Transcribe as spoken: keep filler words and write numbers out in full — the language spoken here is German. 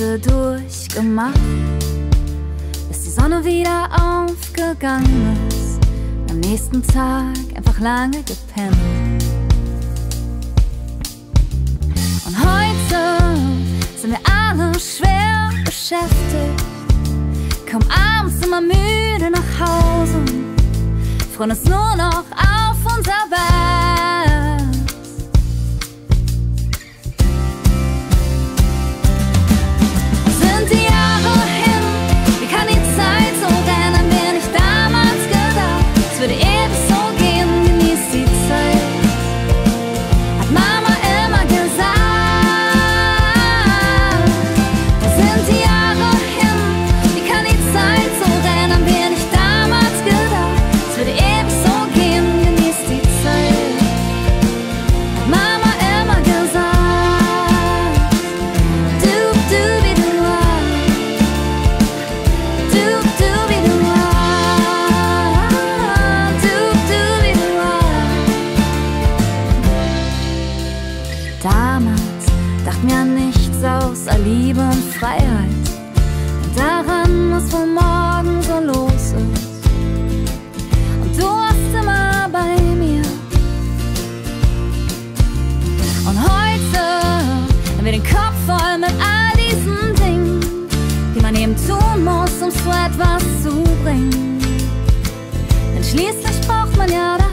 Nächte durchgemacht, bis die Sonne wieder aufgegangen ist. Am nächsten Tag einfach lange gepennt. Und heute sind wir alle schwer beschäftigt, kommen abends immer müde nach Hause, freuen uns nur noch auf unser Bett. Sind die Jahre hin, wie kann die Zeit so rennen? An wer nicht damals gedacht, es würde ewig so gehen, genieß die Zeit, hat Mama immer gesagt. Sind die Jahre hin, wie kann die Zeit so rennen? An wer nicht damals gedacht, es würde ewig so gehen, genieß die Zeit, hat Mama immer gesagt. Du, du, wie du Du, du, wie du Du, du, wie du Damals dachten wir an nichts außer Liebe und Freiheit, und daran, was wohl morgen so los ist. Und du warst immer bei mir. Und heute haben wir den Kopf voll mit all diesen Dingen, die man eben tun muss, um so etwas zu bringen. Denn schließlich braucht man ja das